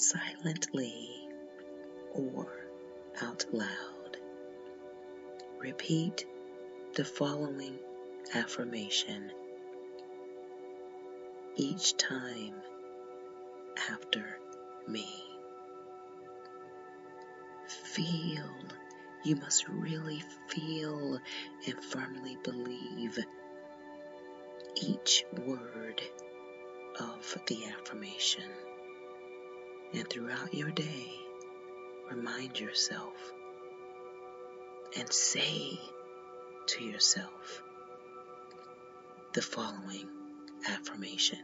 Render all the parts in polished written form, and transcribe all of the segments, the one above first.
silently or out loud. Repeat the following affirmation each time after me. Feel, you must really feel and firmly believe each word of the affirmation. And throughout your day, remind yourself and say to yourself the following affirmation.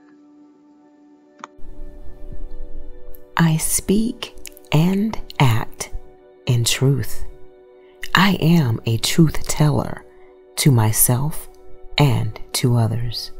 I speak and act in truth. I am a truth teller to myself and to others.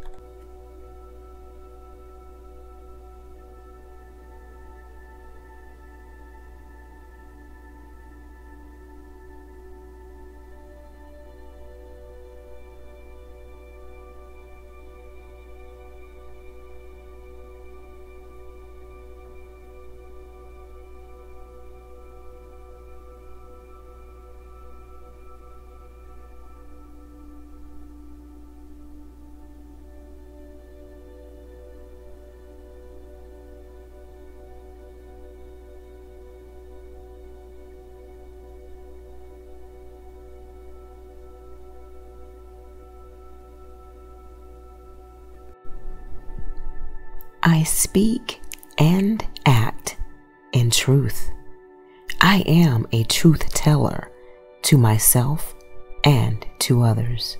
I speak and act in truth. I am a truth teller to myself and to others.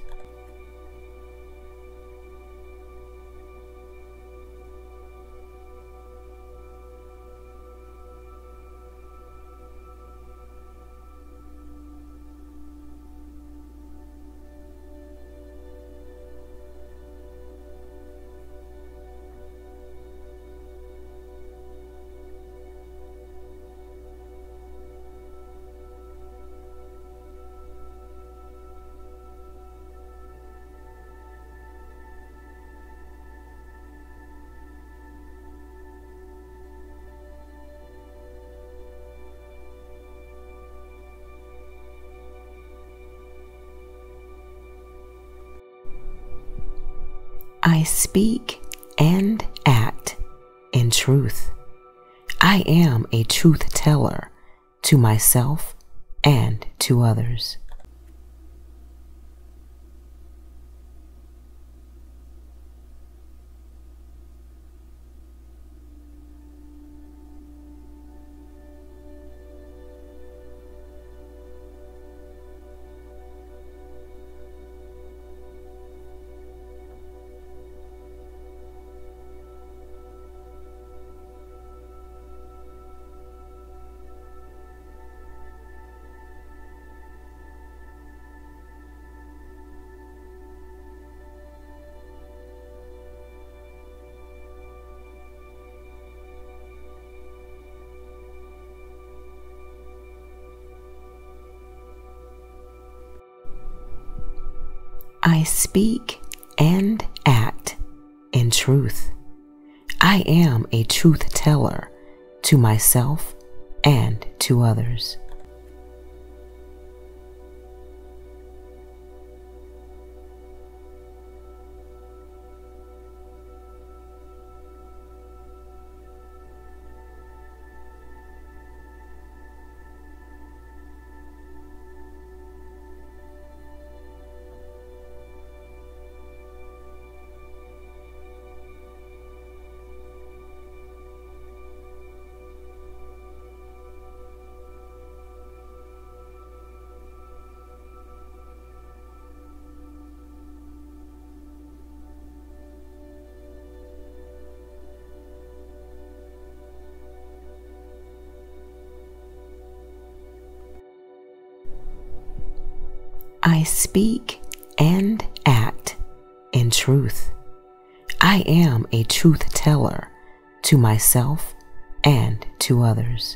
I speak and act in truth. I am a truth teller to myself and to others. I speak and act in truth. I am a truth teller to myself and to others. I speak and act in truth. I am a truth teller to myself and to others.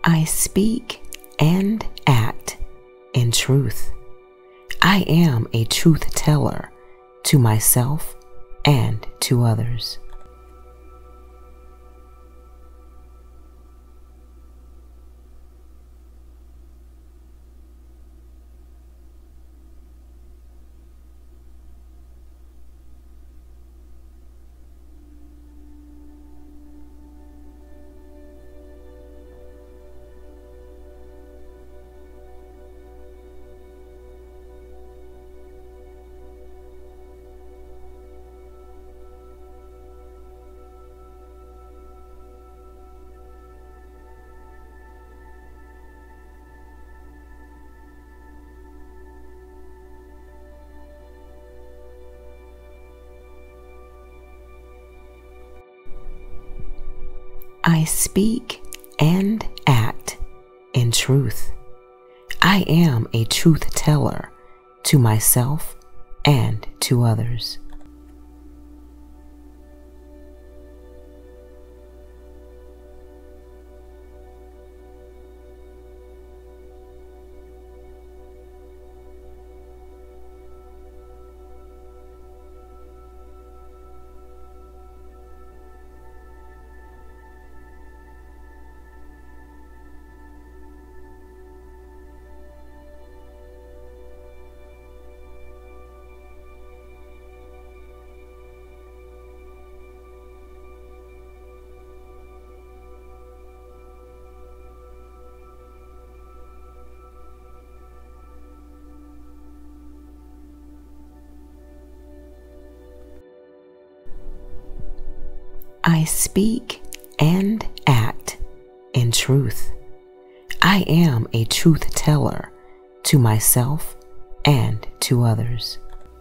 I speak and act in truth. I am a truth teller to myself and to others. I speak and act in truth. I am a truth teller to myself and to others. I speak and act in truth. I am a truth teller to myself and to others.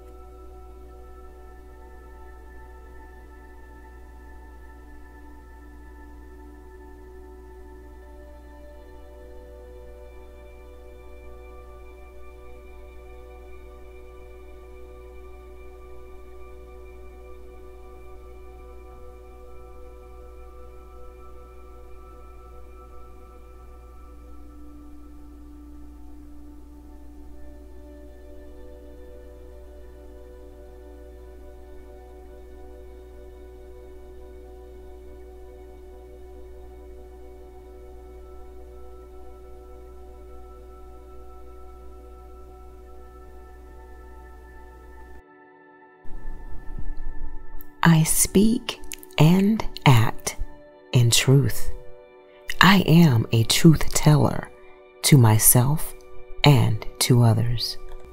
I speak and act in truth. I am a truth teller to myself and to others.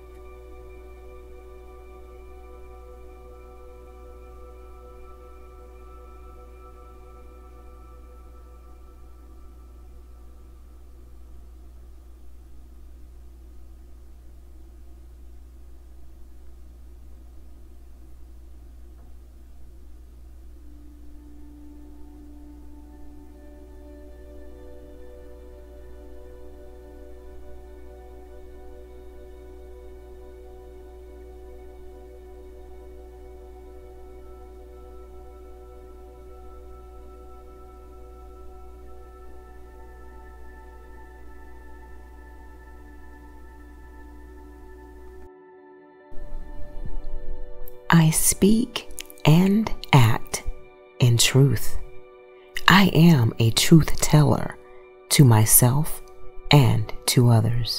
I speak and act in truth. I am a truth teller to myself and to others.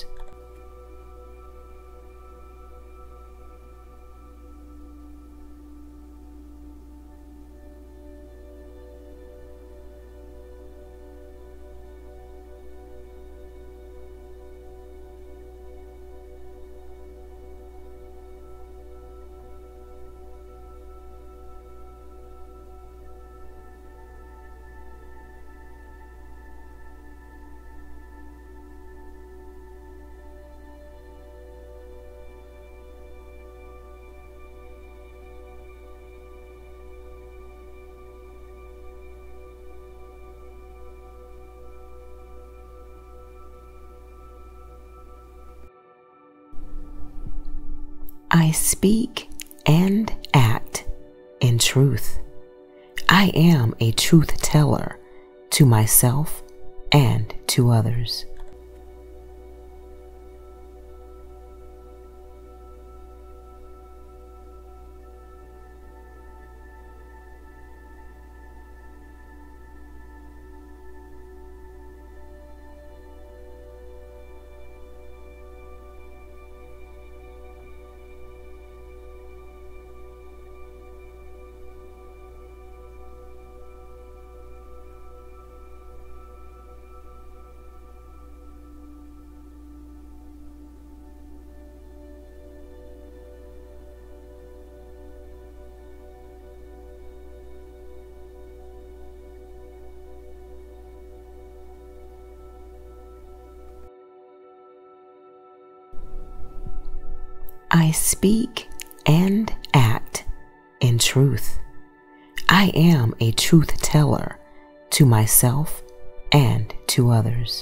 I speak and act in truth. I am a truth teller to myself and to others. I speak and act in truth. I am a truth teller to myself and to others.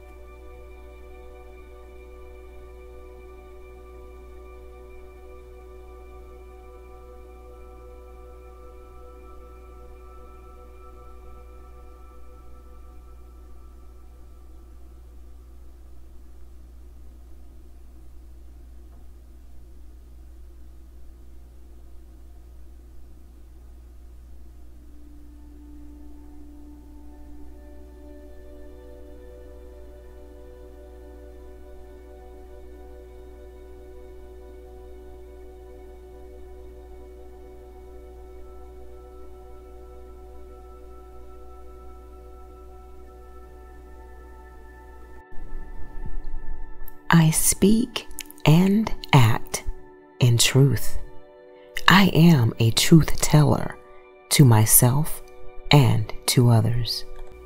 I speak and act in truth. I am a truth teller to myself and to others.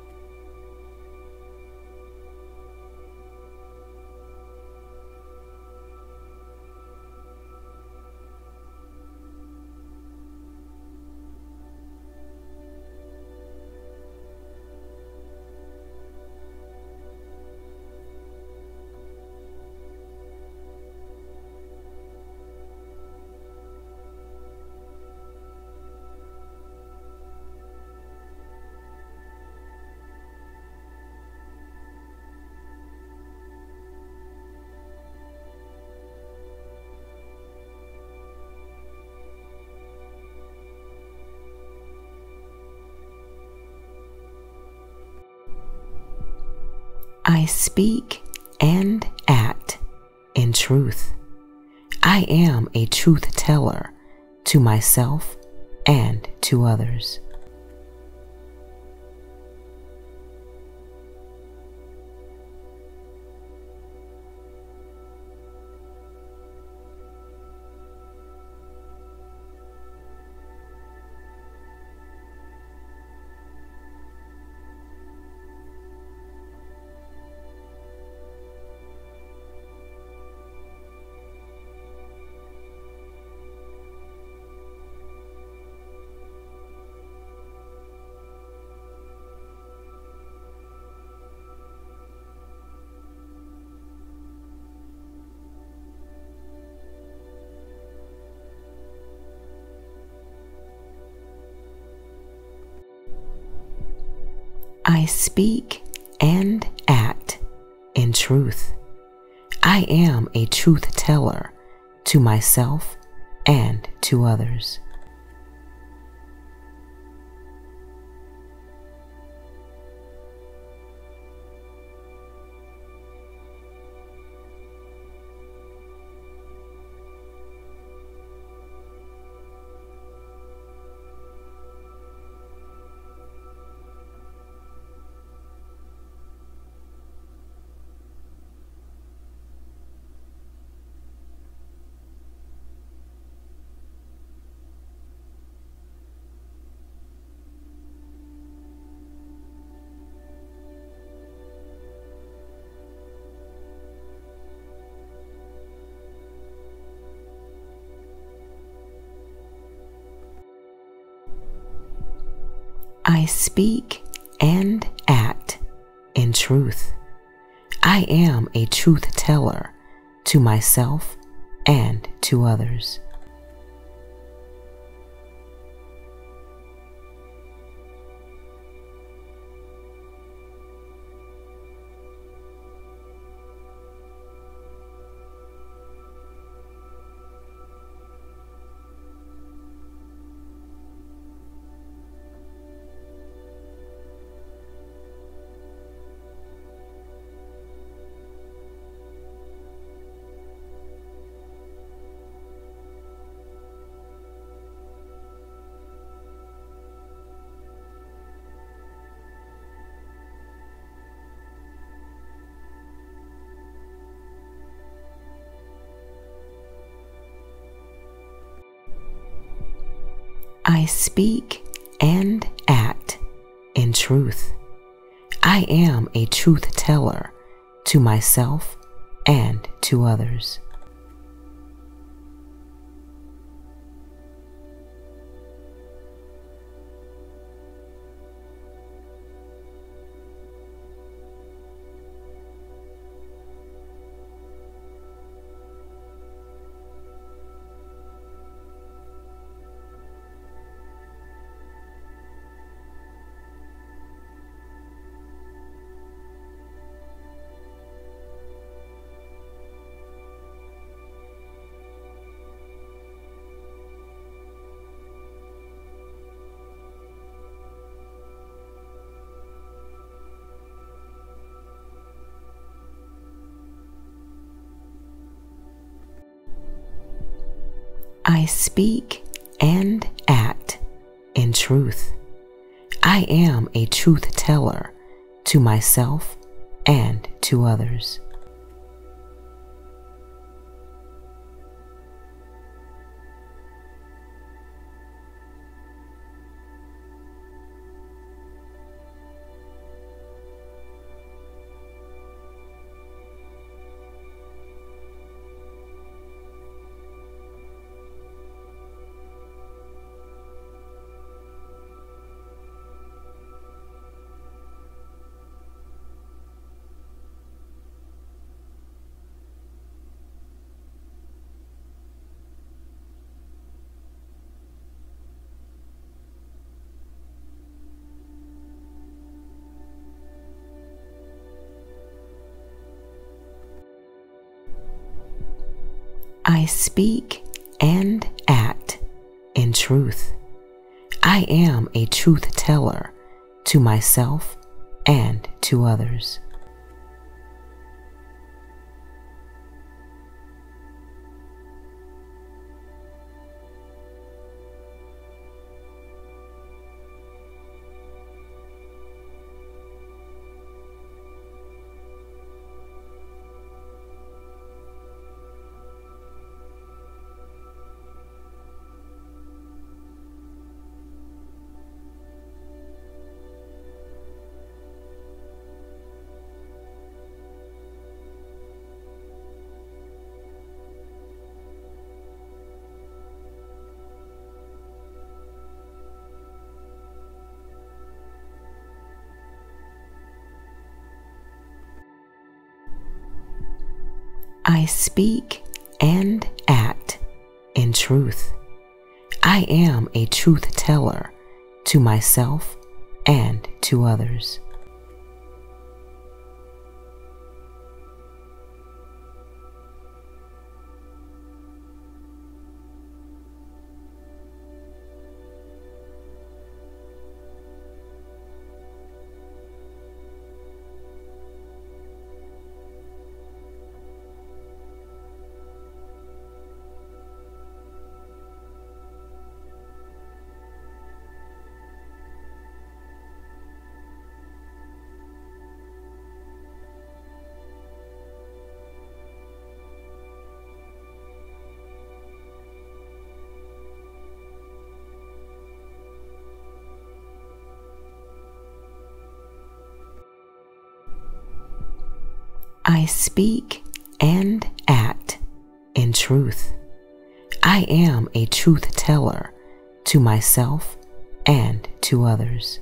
I speak and act in truth. I am a truth teller to myself and to others. I speak and act in truth. I am a truth teller to myself and to others. I speak and act in truth. I am a truth teller to myself and to others. I speak and act in truth. I am a truth teller to myself and to others. I speak and act in truth. I am a truth teller to myself and to others. I speak and act in truth. I am a truth teller to myself and to others. I speak and act in truth. I am a truth teller to myself and to others. I speak and act in truth. I am a truth teller to myself and to others.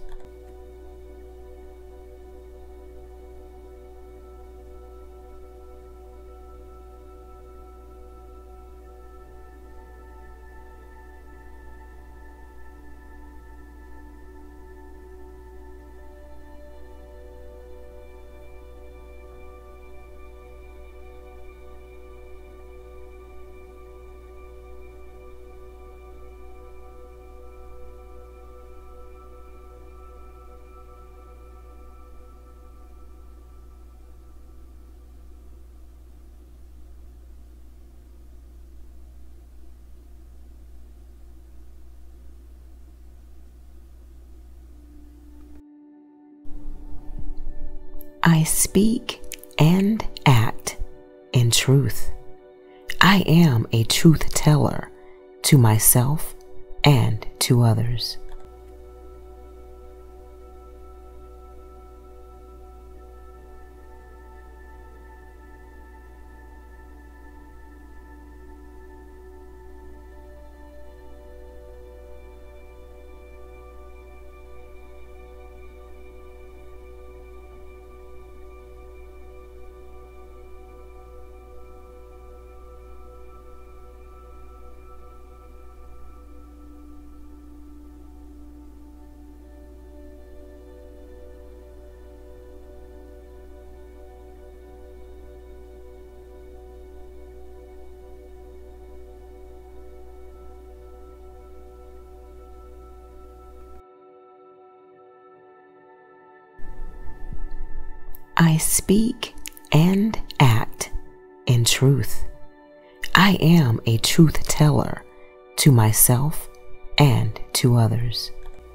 I speak and act in truth. I am a truth teller to myself and to others. I speak and act in truth. I am a truth teller to myself and to others.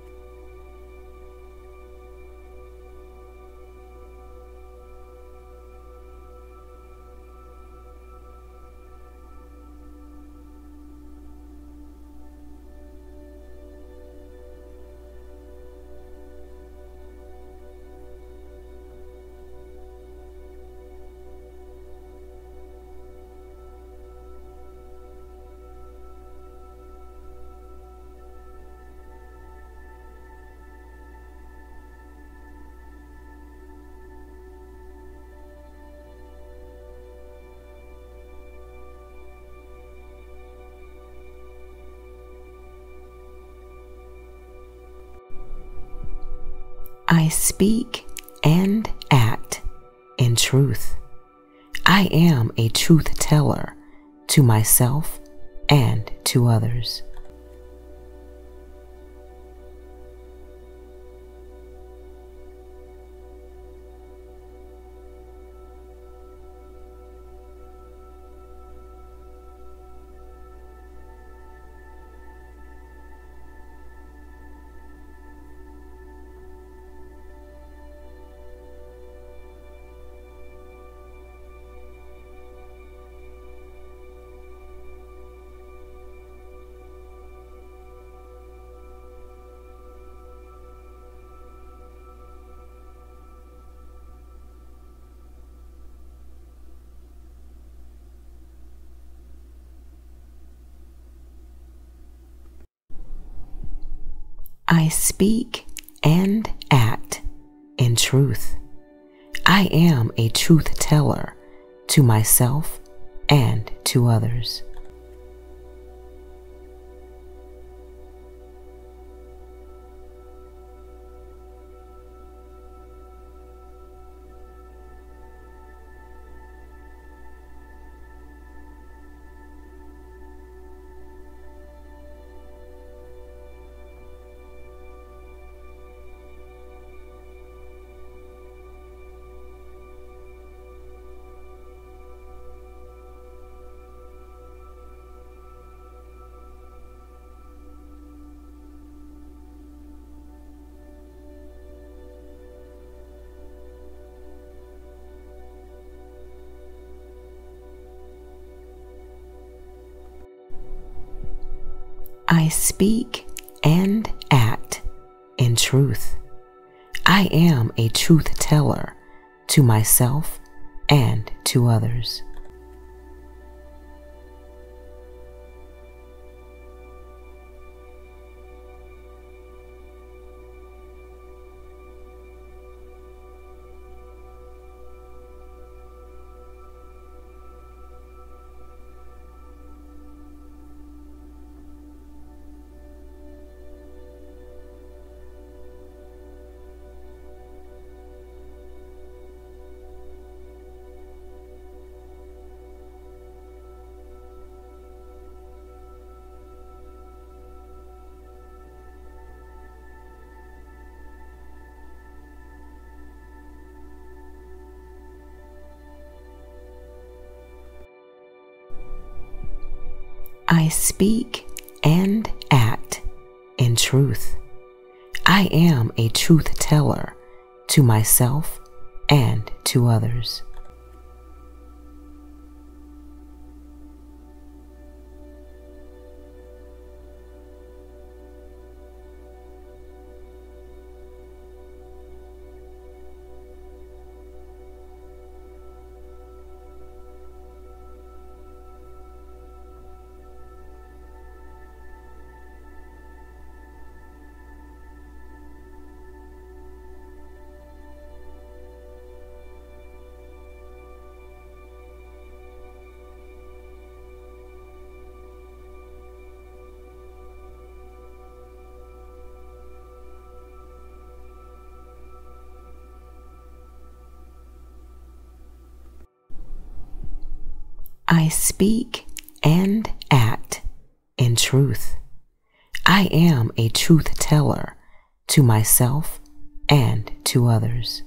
I speak and act in truth. I am a truth teller to myself and to others. I speak and act in truth. I am a truth teller to myself and to others. I speak and act in truth. I am a truth teller to myself and to others. I speak and act in truth. I am a truth teller to myself and to others. I speak and act in truth. I am a truth teller to myself and to others.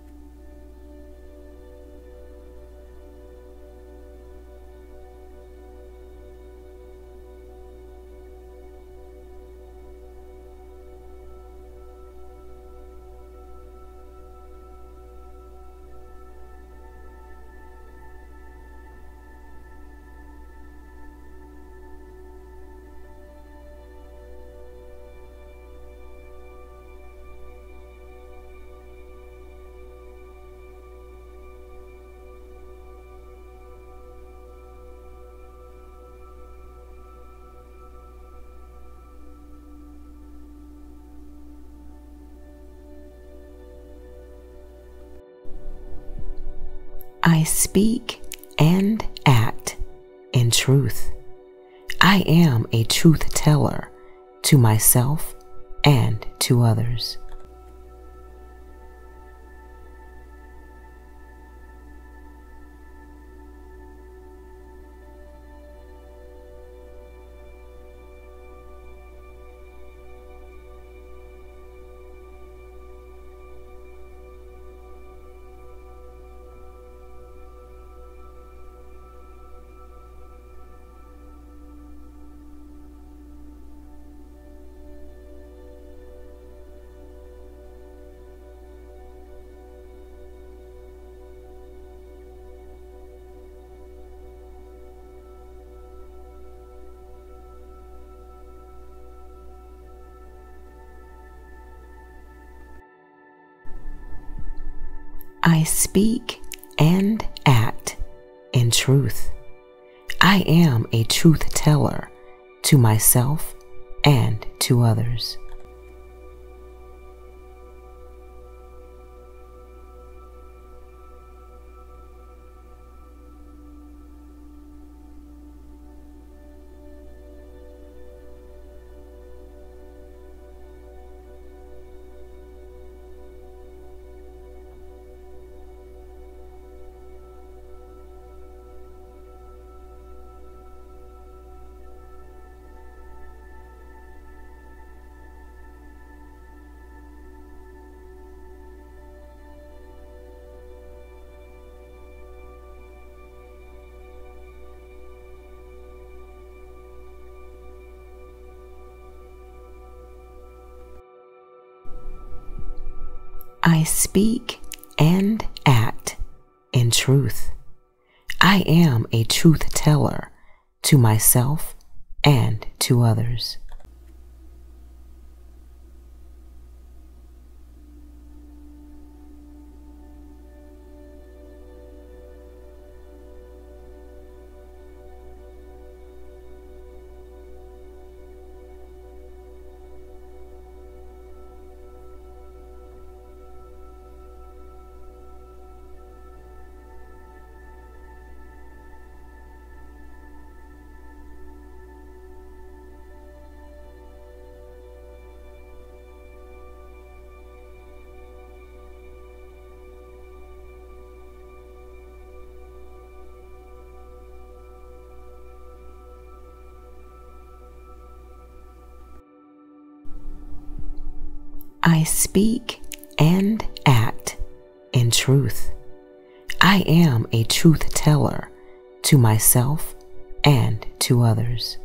I speak and act in truth. I am a truth teller to myself and to others. I speak and act in truth. I am a truth teller to myself and to others. I speak and act in truth. I am a truth teller to myself and to others. I speak and act in truth. I am a truth teller to myself and to others.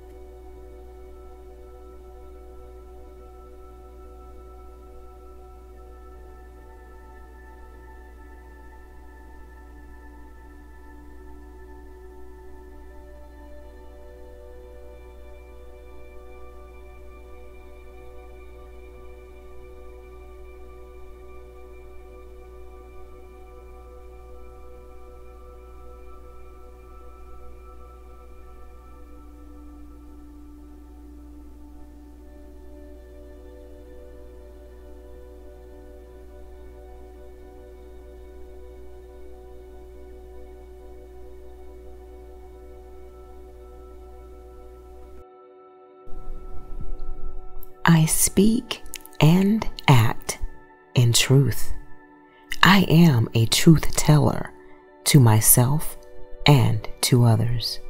I speak and act in truth. I am a truth teller to myself and to others.